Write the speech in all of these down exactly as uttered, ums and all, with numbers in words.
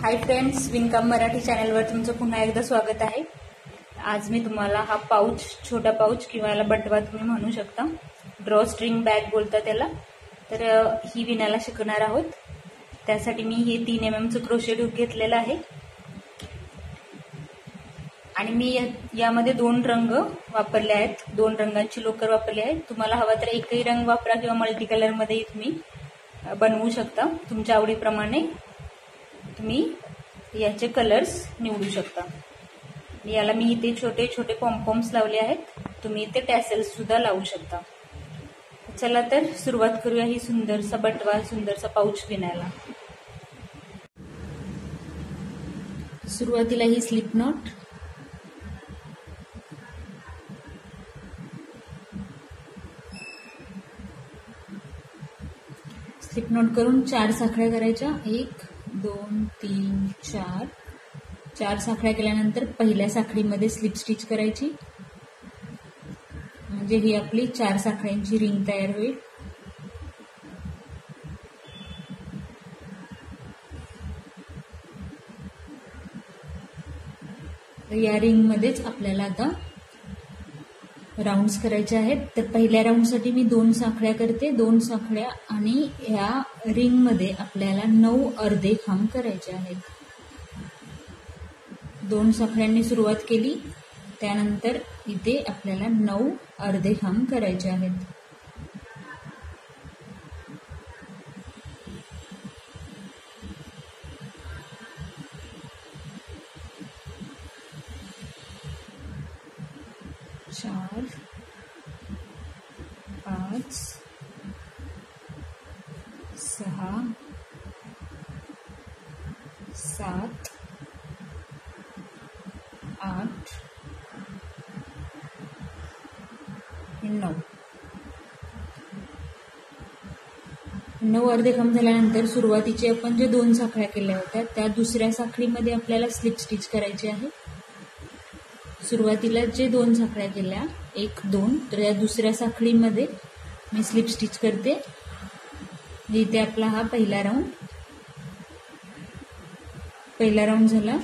Hi friends, विणकाम मराठी चॅनलवर तुमचं पुन्हा एकदा स्वागत आहे। आज मी तुम्हाला हा पाउच, छोटा पाउच किंवा याला बटवा तुम्ही म्हणू शकता, ड्रॉ स्ट्रिंग बॅग बोलता त्याला, तर ही विणायला शिकणार आहोत। त्यासाठी मी हे तीन एम एम चं क्रोशेट हुक घेतलेलं आहे आणि मी यामध्ये दोन रंग वापरले आहेत, दोन रंगांची लोकर वापरली आहेत। तुम्हाला हवा तर एकही रंग वापरा किंवा मल्टी कलर मध्ये तुम्ही बनवू शकता, तुमच्या आवडीप्रमाणे तुम्ही याचे कलर्स निवडू शकता। याला मी इथे छोटे छोटे पॉम्पॉम्स लावले आहेत, तुम्ही इथे टॅसेल्स सुद्धा लावू शकता। चला तर सुरुवात करूया ही सुंदरसा बटवा, सुंदरसा पाउच विणायला। सुरुवातीला ही स्लिप नॉट, स्लिप नॉट करून चार साखळ्या करायच्या, एक दोन तीन चार चार साखळ्या केल्यानंतर पहिल्या साखळीमध्ये स्लिप स्टिच करायची, म्हणजे ही आपली चार साखळ्यांची रिंग तयार होईल। या रिंग मध्येच आपल्याला आता राउंड्स करायचे आहेत। तर पहिल्या राउंड साठी मी दोन साखळ्या करते, दोन साखळ्या, आणि या रिंग मध्ये आपल्याला नऊ अर्धे खांब करायचे आहेत। दोन साखळ्यांनी सुरुवात केली, त्यानंतर इथे आपल्याला नऊ अर्धे खांब करायचे आहेत। चार, पाच, सहा, सात, आठ, नऊ नऊ अर्धे खांब झाल्यानंतर सुरुवातीचे आपण जे दोन साखळ्या केल्या होत्या त्या दुसऱ्या साखळीमध्ये आपल्याला स्लिप स्टिच करायची आहे। सुरुवातीला जे दोन साखळ्या केल्या, एक दोन, तर या दुसऱ्या साखळीमध्ये मी स्लिप स्टिच करते। इथे आपला हा पहिला राऊंड पहिला राऊंड झाला।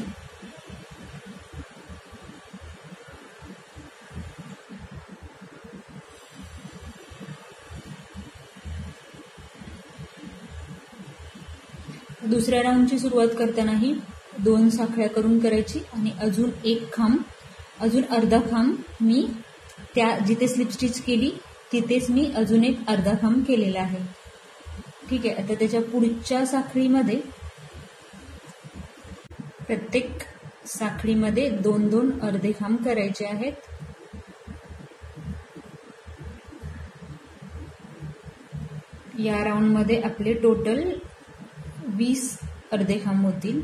दुसऱ्या राऊंडची सुरुवात करतानाही दोन साखळ्या करून करायची आणि अजून एक खांब, अजून अर्धा खांब मी त्या जिथे स्लिप स्टिच केली तिथेच मी अजून एक अर्धा खांब केलेला आहे। ठीक आहे, आता त्याच्या पुढच्या साखळीमध्ये प्रत्येक साखळीमध्ये दोन दोन अर्धे खांब करायचे आहेत। या राऊंड मध्ये आपले टोटल वीस अर्धे खांब होतील।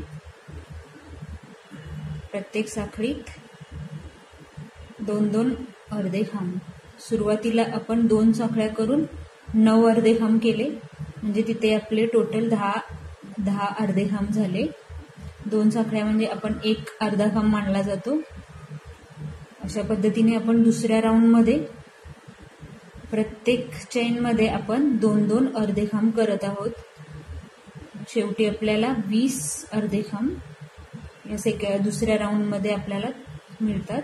प्रत्येक साखळीत दोन दोन अर्धे खांब। सुरुवातीला आपण दोन साखळ्या करून नऊ अर्धे खांब केले, म्हणजे तिथे आपले टोटल दहा दहा अर्धे खांब झाले। दोन साखळ्या म्हणजे आपण एक अर्धा खांब मानला जातो। अशा पद्धतीने आपण दुसऱ्या राऊंड मध्ये प्रत्येक चेन मध्ये आपण दोन दोन अर्धे खांब करत आहोत। शेवटी आपल्याला वीस अर्धे खांब या सेक दुसऱ्या राऊंड मध्ये आपल्याला मिळतात।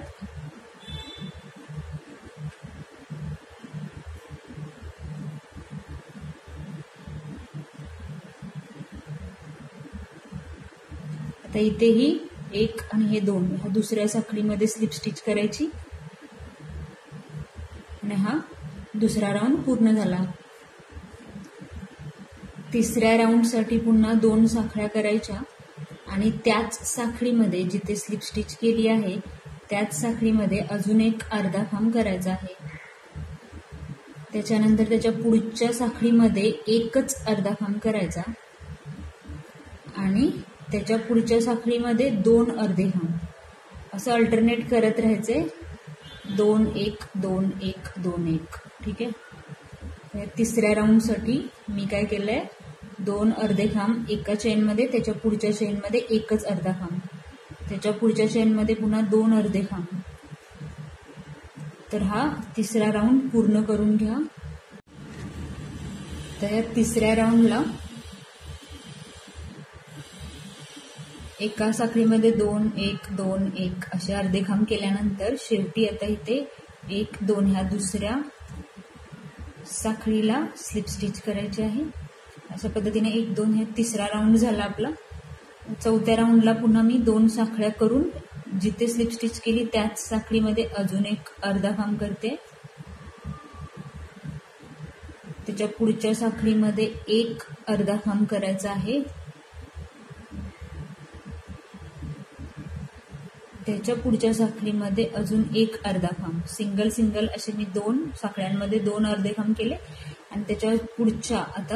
आता इथेही एक आणि हे दोन, ह्या दुसऱ्या साखळीमध्ये स्लिप स्टिच करायची आणि हा दुसरा राऊंड पूर्ण झाला। तिसऱ्या राऊंड साठी पुन्हा दोन साखळ्या करायच्या आणि त्याच साखळीमध्ये जिथे स्लिप स्टिच केली आहे त्याच साखळीमध्ये अजून एक अर्धा खांब करायचा आहे। त्याच्यानंतर त्याच्या पुढच्या साखळीमध्ये एकच अर्धा खांब करायचा आणि त्याच्या पुढच्या साखळीमध्ये दोन अर्धे खांब, असं अल्टरनेट करत राहायचे, दोन एक दोन एक दोन एक। ठीक आहे, तिसऱ्या राऊंड साठी मी काय केलंय, दोन अर्धे खांब एका चेन मध्ये, त्याच्या पुढच्या चेन मध्ये एकच अर्धा खांब, त्याच्या पुढच्या चेन मध्ये पुन्हा दोन अर्धे खांब। तर हा तिसरा राऊंड पूर्ण करून घ्या। तर तिसऱ्या राऊंडला एका साखळीमध्ये दोन एक दोन एक असे अर्धे खांब केल्यानंतर शेवटी आता इथे एक दोन ह्या दुसऱ्या साखळीला स्लिप स्टिच करायचे आहे. अशा पद्धतीने एक दोन हे तिसरा राऊंड झाला आपला. चौथ्या राऊंडला पुन्हा मी दोन साखळ्या करून जिथे स्लिप स्टिच केली त्याच साखळीमध्ये अजून एक अर्धा खांब करते. त्याच्या पुढच्या साखळीमध्ये एक अर्धा खांब करायचा आहे. त्याच्या पुढच्या साखळीमध्ये अजून एक अर्धा खांब, सिंगल सिंगल असे मी दोन साखळ्यांमध्ये दोन अर्धे खांब केले. आणि त्याच्या पुढच्या आता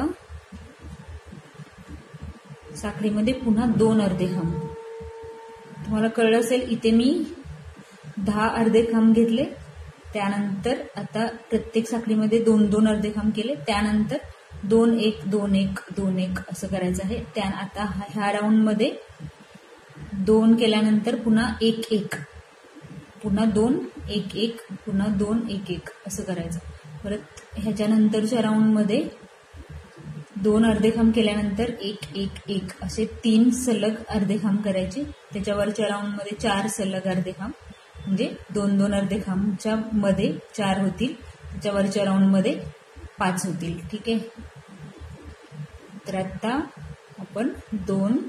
साखळीमध्ये पुन्हा दोन अर्धे खांब. तुम्हाला कळलं असेल इथे मी दहा अर्धे खांब घेतले. त्यानंतर आता प्रत्येक साखळीमध्ये दोन दोन अर्धे खांब केले. त्यानंतर दोन एक दोन एक दोन एक असं करायचं आहे. त्या आता ह्या राऊंडमध्ये दोन केल्यानंतर पुन्हा एक एक, पुन्हा दोन एक एक, पुन्हा दोन एक एक असं करायचं. परत ह्याच्यानंतरच्या राऊंडमध्ये दोन अर्धे खांब केल्यानंतर एक एक एक असे तीन सलग अर्धे खांब करायचे. त्याच्यावरच्या राऊंडमध्ये चार सलग अर्धे खांब, म्हणजे दोन दोन अर्धे खांबच्या मध्ये चार होतील. त्याच्यावरच्या राऊंडमध्ये पाच होतील. ठीक आहे. तर आता आपण दोन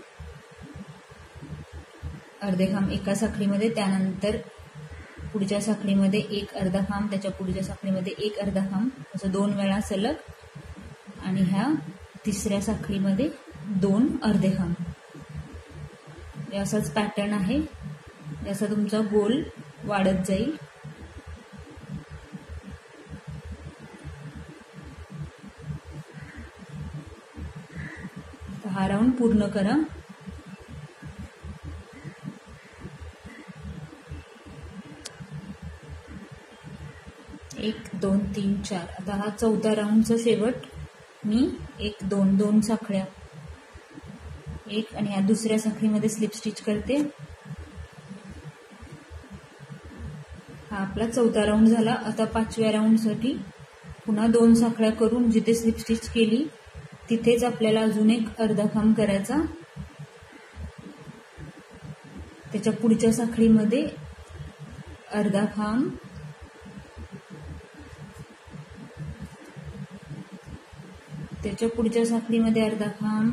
अर्धे खांब एका साखळीमध्ये, त्यानंतर पुढच्या साखळीमध्ये एक अर्धा खांब, त्याच्या पुढच्या साखळीमध्ये एक अर्धा खांब, असं दोन वेळा सलग. आणि ह्या तिसऱ्या साखळीमध्ये दोन अर्धे खांब. असाच पॅटर्न आहे. याचा तुमचा गोल वाढत जाईल. हा राऊंड पूर्ण करा. एक दोन तीन चार. आता हा चौथा राऊंडचा शेवट मी एक दोन दोन साखळ्या, एक आणि या दुसऱ्या साखळीमध्ये स्लिप स्टिच करते. हा आपला चौथा राऊंड झाला. आता पाचव्या राऊंडसाठी पुन्हा दोन साखळ्या करून जिथे स्लिप स्टिच केली तिथेच आपल्याला अजून एक अर्धा खांब करायचा. त्याच्या पुढच्या साखळीमध्ये अर्धा खांब, त्याच्या पुढच्या साखळीमध्ये अर्धा खांब,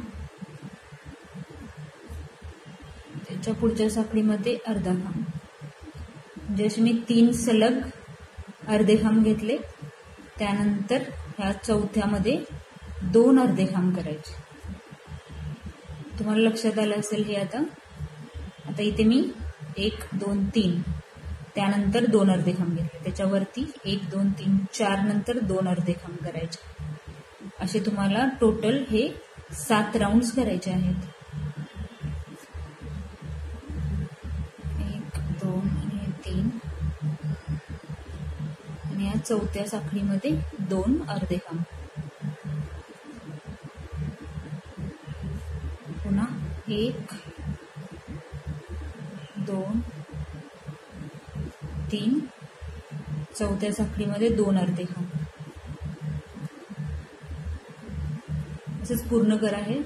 त्याच्या पुढच्या साखळीमध्ये अर्धा खांब. म्हणजे असे मी तीन सलग अर्धे खांब घेतले. त्यानंतर ह्या चौथ्यामध्ये दोन अर्धे खांब करायचे. तुम्हाला लक्षात आलं असेल हे. आता आता इथे मी एक दोन तीन, त्यानंतर दोन अर्धे खांब घेतले. त्याच्यावरती एक दोन तीन चार नंतर दोन अर्धे खांब करायचे. असे तुम्हाला टोटल हे सात राऊंड्स करायचे आहेत. एक दोन आणि तीन, आणि या चौथ्या साखळीमध्ये दोन अर्धे खांब. पुन्हा एक दोन तीन, चौथ्या साखळीमध्ये दोन अर्धे खांब. असंच पूर्ण करा. हे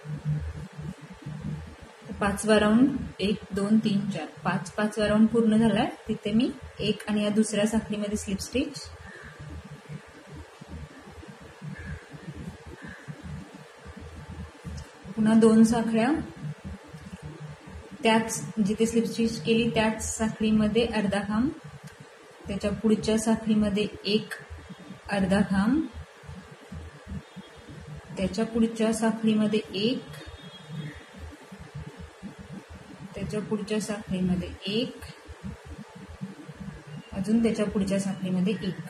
पाचवा राऊंड एक दोन तीन चार, पाच पाचवा राऊंड पूर्ण झालाय. तिथे मी एक आणि या दुसऱ्या साखळीमध्ये स्लिप स्टिच, पुन्हा दोन साखळ्या, त्याच जिथे स्लिप स्टिच केली त्याच साखळीमध्ये अर्धा खांब, त्याच्या पुढच्या साखळीमध्ये एक अर्धा खांब, त्याच्या पुढच्या साखळीमध्ये एक, त्याच्या पुढच्या साखळीमध्ये एक, अजून त्याच्या पुढच्या साखळीमध्ये एक.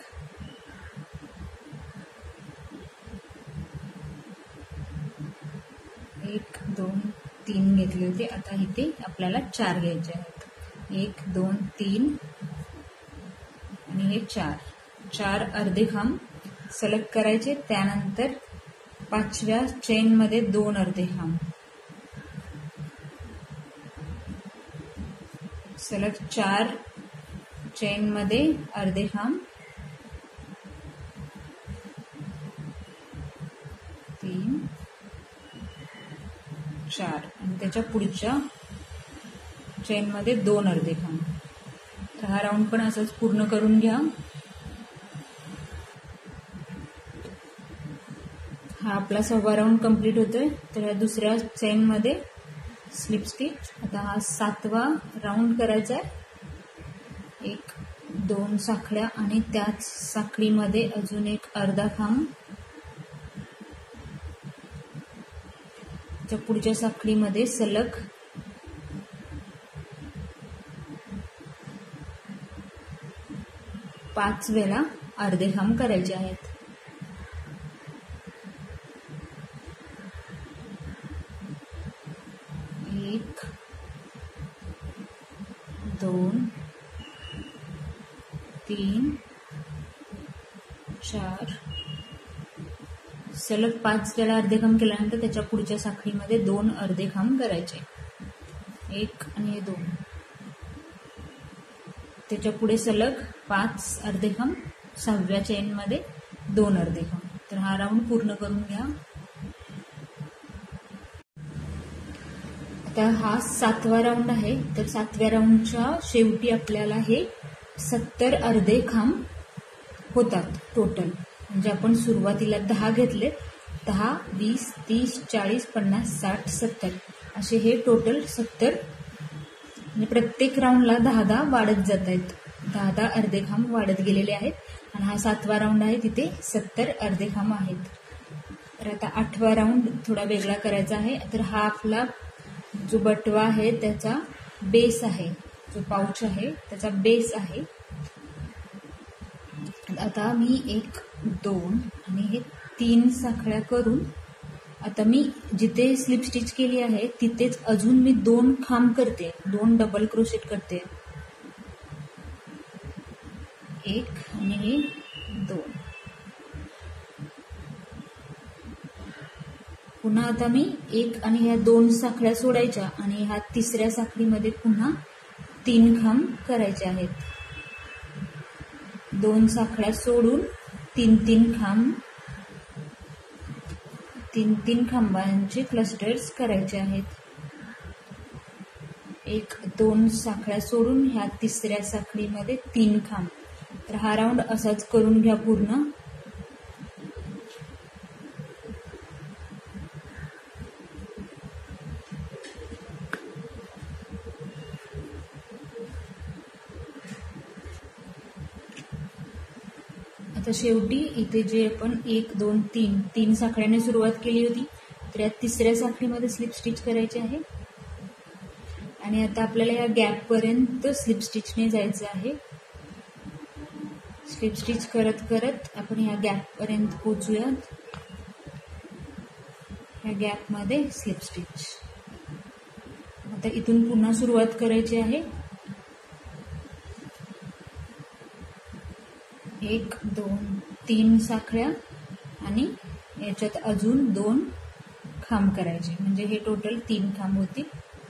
एक दोन तीन घेतले होते. आता इथे आपल्याला चार घ्यायचे आहेत. एक दोन तीन आणि हे चार. चार अर्धे खांब सलग करायचे. त्यानंतर पाचव्या चेन मध्ये दोन अर्धे खांब, सलग चार चेन मध्ये अर्धे खांब, तीन चार, आणि त्याच्या पुढच्या चेन मध्ये दोन अर्धे खांब. तर हा राऊंड पण असंच पूर्ण करून घ्या. हा आपला सव्वा राऊंड कंप्लीट होतोय. तर या दुसऱ्या चेन मध्ये स्लिप स्टिच. आता हा सातवा राऊंड करायचा आहे. एक दोन साखळ्या आणि त्याच साखळीमध्ये अजून एक अर्धा खांब. त्या पुढच्या साखळीमध्ये सलग पाच वेळा अर्धे खांब करायचे आहेत. एक दोन तीन चार. सलग पाच वेळा अर्धे खांब केल्यानंतर त्याच्या पुढच्या साखळीमध्ये दोन अर्धे खांब करायचे. एक आणि दोन. त्याच्या पुढे सलग पाच अर्धे खांब. सहाव्या चेन मध्ये दोन अर्धे खांब. तर हा राऊंड पूर्ण करून घ्या. आता हा सातवा राऊंड आहे. तर सातव्या राऊंडच्या शेवटी आपल्याला हे सत्तर अर्धे खांब होतात टोटल. म्हणजे आपण सुरुवातीला दहा घेतले. दहा वीस तीस चाळीस पन्नास साठ सत्तर असे हे टोटल सत्तर. म्हणजे प्रत्येक राऊंडला दहा दहा वाढत जात आहेत. दहा दहा अर्धे खांब वाढत गेलेले आहेत. आणि हा सातवा राऊंड आहे तिथे सत्तर अर्धे खांब आहेत. तर आता आठवा राऊंड थोडा वेगळा करायचा आहे. तर हा आपला जो बटवा आहे त्याचा बेस आहे. जो पाऊच आहे त्याचा बेस आहे. आता मी एक दोन आणि हे तीन साखळ्या करून आता मी जिथे स्लिप स्टिच केली आहे तिथेच अजून मी दोन खांब करते. दोन डबल क्रोशेट करते. एक आणि हे दोन. पुन्हा आता मी एक आणि ह्या दोन साखळ्या सोडायच्या आणि ह्या तिसऱ्या साखळीमध्ये पुन्हा तीन खांब करायचे आहेत. दोन साखळ्या सोडून तीन तीन खांब तीन तीन खांबांचे क्लस्टर्स करायचे आहेत. एक दोन साखळ्या सोडून ह्या तिसऱ्या साखळीमध्ये तीन खांब. तर हा राऊंड असाच करून घ्या पूर्ण. आता शेवटी इथे जे आपण एक दोन तीन तीन साखळ्याने सुरुवात केली होती तर या तिसऱ्या साखळीमध्ये स्लिप स्टिच करायचे आहे. आणि आता आपल्याला या गॅप पर्यंत स्लिप स्टिचने जायचं आहे. स्लिप स्टिच करत करत आपण ह्या गॅप पर्यंत पोहोचूयात. ह्या गॅप मध्ये स्लिप स्टिच. आता इथून पुन्हा सुरुवात करायची आहे. एक दोन तीन साखळ्या आणि याच्यात अजून दोन खांब करायचे. म्हणजे हे टोटल तीन खांब होतील.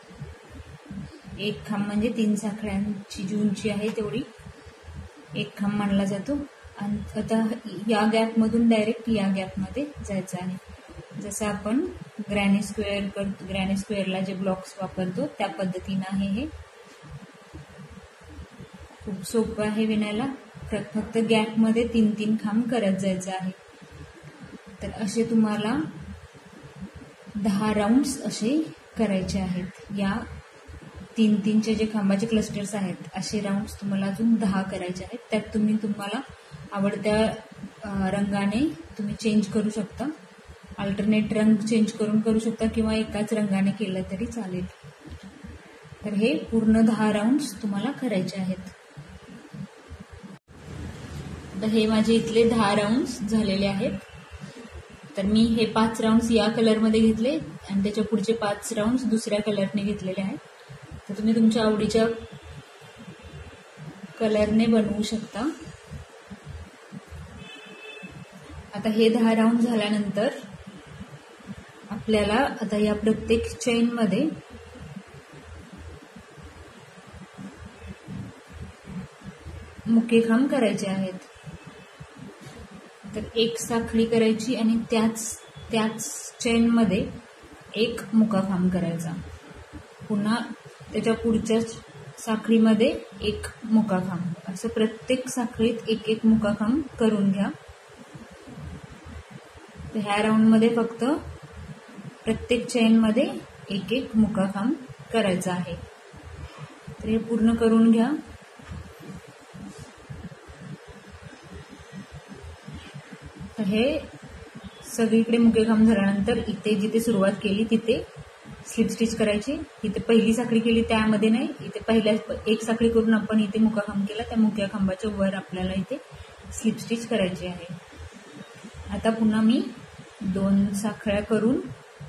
एक खांब म्हणजे तीन साखळ्यांची जी उंची आहे तेवढी एक खांब मानला जातो. आणि आता या गॅप मधून डायरेक्ट या गॅप मध्ये जायचं आहे. जसं आपण ग्रॅनी स्क्वेअर करतो, ग्रॅनी स्क्वेअरला जे ब्लॉक्स वापरतो त्या पद्धतीनं आहे हे. खूप सोपं आहे विणायला. फक्त गॅप मध्ये तीन तीन खांब करत जायचं आहे. तर असे तुम्हाला दहा राऊंड्स असे करायचे आहेत. या तीन तीनचे जे खांबाचे क्लस्टर्स आहेत असे राऊंड्स तुम्हाला अजून दहा करायचे आहेत. त्यात तुम्ही तुम्हाला आवडत्या रंगाने तुम्ही चेंज करू शकता. अल्टरनेट रंग चेंज करून करू शकता किंवा एकाच रंगाने केलं तरी चालेल. तर हे पूर्ण दहा राऊंड्स तुम्हाला करायचे आहेत. तर हे माझे इथले दहा राऊंड्स झालेले आहेत. तर मी हे पाच राऊंड्स या कलरमध्ये घेतले आणि त्याच्या पुढचे पाच राऊंड्स दुसऱ्या कलरने घेतलेले आहेत. तर तुम्ही तुमच्या आवडीच्या कलरने बनवू शकता. आता हे दहा राऊंड झाल्यानंतर आपल्याला आता या प्रत्येक चेन मध्ये मुके खांब करायचे आहेत. तर एक साखळी करायची आणि त्याच त्याच चेन मध्ये एक मुका खांब करायचा. पुन्हा त्याच्या पुढच्या साखळीमध्ये एक मुकाखांब, असं प्रत्येक साखळीत एक एक मुकाखांब करून घ्या. तर ह्या राऊंडमध्ये फक्त प्रत्येक चेनमध्ये एक एक मुकाखांब करायचा आहे. तर हे पूर्ण करून घ्या. तर हे सगळीकडे मुकेखांब झाल्यानंतर इथे जिथे सुरुवात केली तिथे स्लिप स्टिच करायची. इथे पहिली साखळी केली त्यामध्ये नाही, इथे पहिल्या एक साखळी करून आपण इथे मुकाखांब केला, त्या मुक्या खांबाच्या वर आपल्याला इथे स्लिप स्टिच करायची आहे. आता पुन्हा मी दोन साखळ्या करून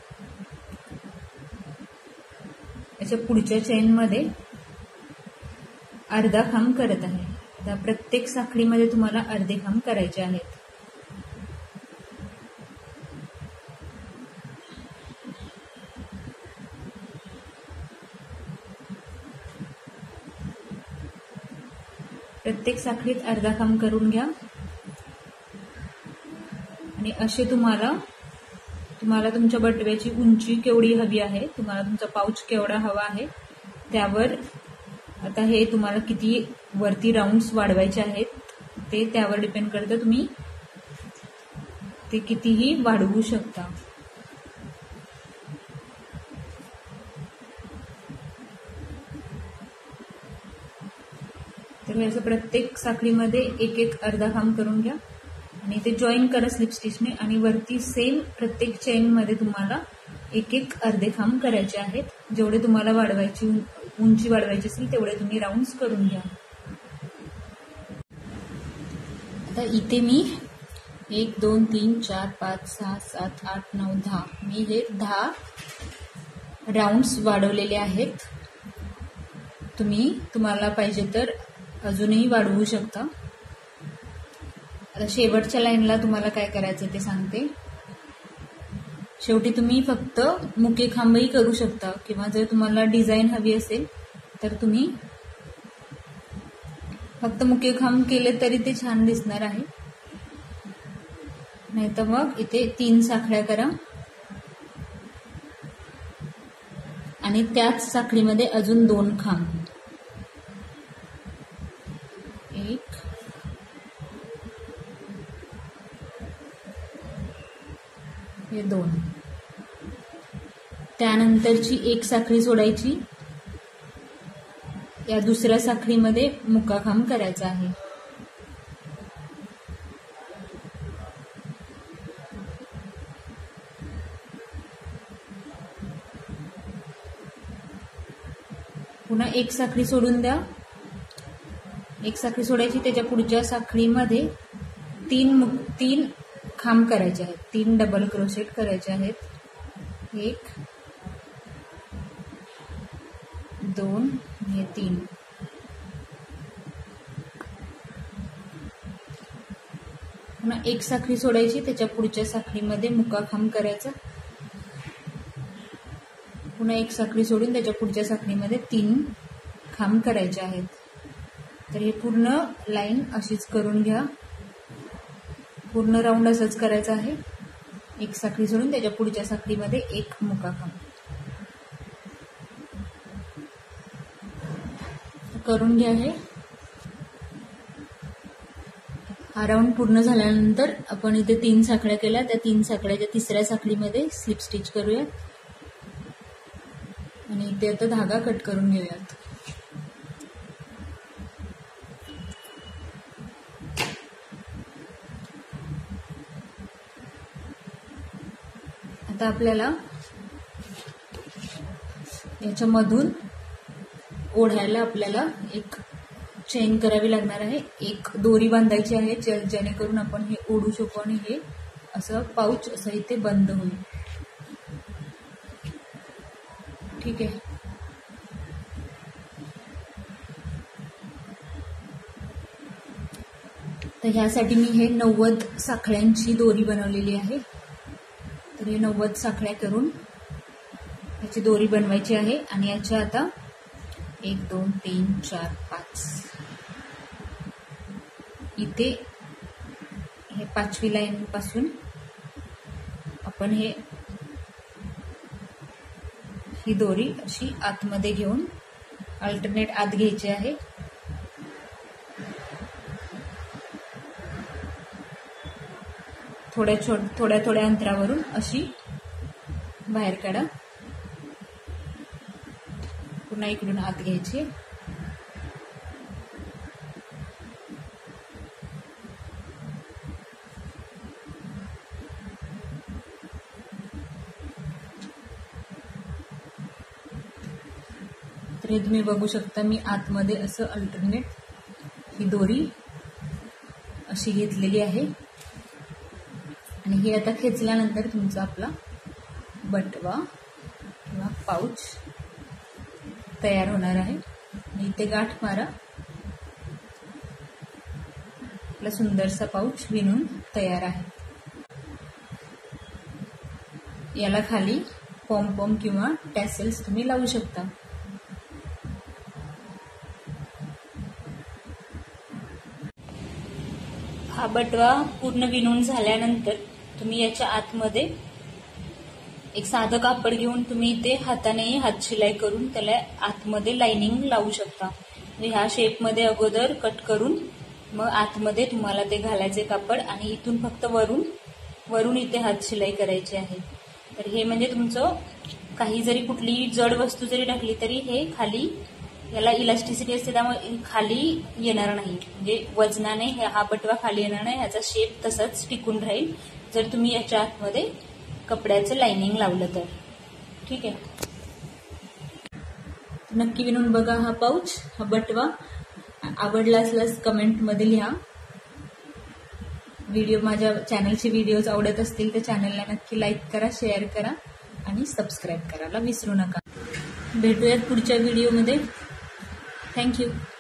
याच्या पुढच्या चेनमध्ये अर्धा खांब करत आहे. आता प्रत्येक साखळीमध्ये तुम्हाला अर्धे खांब करायचे आहेत. प्रत्येक साखळीत अर्धा खांब करून घ्या. आणि असे तुम्हाला तुम्हाला तुमच्या बटव्याची उंची केवढी हवी आहे, तुम्हाला तुमचा पाऊच केवढा हवा आहे त्यावर आता हे तुम्हाला किती वरती राऊंड्स वाढवायचे आहेत ते त्यावर डिपेंड करतं. तुम्ही ते कितीही वाढवू शकता. तर असं प्रत्येक साखळीमध्ये एक एक अर्धा खांब करून घ्या आणि ते जॉईन करा स्लिप स्टिचने. आणि वरती सेम प्रत्येक चेनमध्ये तुम्हाला एक एक अर्धे खांब करायचे आहेत. जेवढे तुम्हाला वाढवायची उंची वाढवायची असेल तेवढे तुम्ही राऊंड्स करून घ्या. आता इथे मी एक दोन तीन चार पाच सहा सात आठ नऊ दहा मी हे दहा राऊंड्स वाढवलेले आहेत. तुम्ही तुम्हाला पाहिजे तर अजूनही वाढवू शकता. आता शेवटच्या लाईनला तुम्हाला काय करायचं ते सांगते. शेवटी तुम्ही फक्त मुके खांबही करू शकता किंवा जर तुम्हाला डिझाईन हवी असेल तर तुम्ही फक्त मुके खांब केले तरी ते छान दिसणार आहे. नाही तर मग इथे तीन साखळ्या करा आणि त्याच साखळीमध्ये अजून दोन खांब, एक हे दोन. त्यानंतरची एक साखळी सोडायची, या दुसऱ्या साखळीमध्ये मुकाखांब करायचा आहे. पुन्हा एक साखळी सोडून द्या. एक साखळी सोडायची, त्याच्या पुढच्या साखळीमध्ये तीन तीन खांब करायचे आहेत, तीन डबल क्रोशेट करायचे आहेत. एक दोन हे तीन. पुन्हा एक साखळी सोडायची, त्याच्या पुढच्या साखळीमध्ये मुकाखांब करायचा. पुन्हा एक साखळी सोडून त्याच्या पुढच्या साखळीमध्ये तीन खांब करायचे आहेत. तर हे पूर्ण लाईन अशीच करून घ्या. पूर्ण राऊंड असंच करायचं आहे. एक साखळी सोडून त्याच्या पुढच्या साखळीमध्ये एक मुकाखांब करून घ्या. हे हा राऊंड पूर्ण झाल्यानंतर आपण इथे तीन साखळ्या केल्या, त्या तीन साखळ्याच्या तिसऱ्या साखळीमध्ये स्लिप स्टिच करूया आणि इथे आता धागा कट करून घेऊयात. आता आपल्याला याच्यामधून ओढायला आपल्याला एक चेन करावी लागणार आहे. एक दोरी बांधायची आहे जेणेकरून आपण हे ओढू शकू आणि हे असं पाऊच असं इथे बंद होईल. ठीक आहे. तर ह्यासाठी मी हे नव्वद साखळ्यांची दोरी बनवलेली आहे. तर हे नव्वद साखळ्या करून याची दोरी बनवायची आहे आणि याच्या आता एक दोन तीन चार पाच इथे हे पाचवी लाईन पासून आपण हे ही दोरी अशी आतमध्ये घेऊन अल्टरनेट आत घ्यायचे आहे. थोड्या छोट थोड्या थोड्या अंतरावरून अशी बाहेर काढा. पुन्हा इकडून आत घ्यायचे. तर हे तुम्ही बघू शकता, मी आतमध्ये असं अल्टरनेट ही दोरी अशी घेतलेली आहे आणि हे आता खेचल्यानंतर तुमचा आपला बटवा किंवा पाऊच तयार होणार आहे. आणि इथे गाठ मारा. आपला सुंदरसा पाऊच विणून तयार आहे. याला खाली पॉम पॉम किंवा टॅसेल्स तुम्ही लावू शकता. हा बटवा पूर्ण विणून झाल्यानंतर तुम्ही याच्या आतमध्ये एक साधं कापड घेऊन तुम्ही इथे हाताने हात शिलाई करून त्याला आतमध्ये लाइनिंग लावू शकता. म्हणजे ह्या शेपमध्ये अगोदर कट करून मग आतमध्ये तुम्हाला ते घालायचे कापड आणि इथून फक्त वरून वरून इथे हात शिलाई करायची आहे. तर हे म्हणजे तुमचं काही जरी कुठली जड वस्तू जरी टाकली तरी हे खाली याला इलास्टिसिटी असते, त्यामुळे खाली येणार नाही. म्हणजे वजनाने हा बटवा खाली येणार नाही. याचा शेप तसाच टिकून राहील जर तुम्ही याच्या आतमध्ये कपड्याचं लाइनिंग लावलं तर. ठीक आहे, नक्की विणून बघा हा पाऊच, हा बटवा. आवडला असल्यास कमेंटमध्ये लिहा. व्हिडिओ माझ्या चॅनलचे व्हिडिओज आवडत असतील तर चॅनलला नक्की लाईक करा, शेअर करा आणि सबस्क्राईब करायला विसरू नका. भेटूयात पुढच्या व्हिडिओमध्ये. थँक्यू.